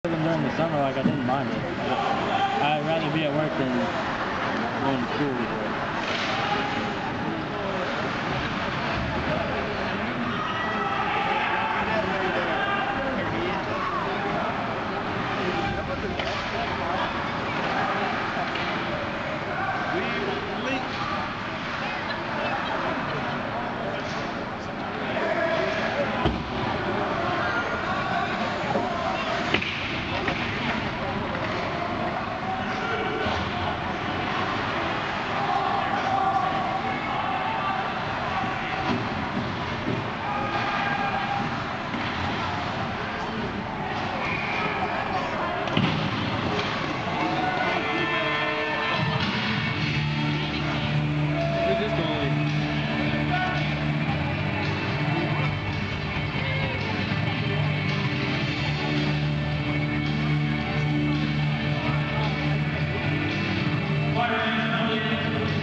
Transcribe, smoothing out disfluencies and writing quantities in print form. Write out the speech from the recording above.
Even during the summer, like I didn't mind it. I'd rather be at work than going to school.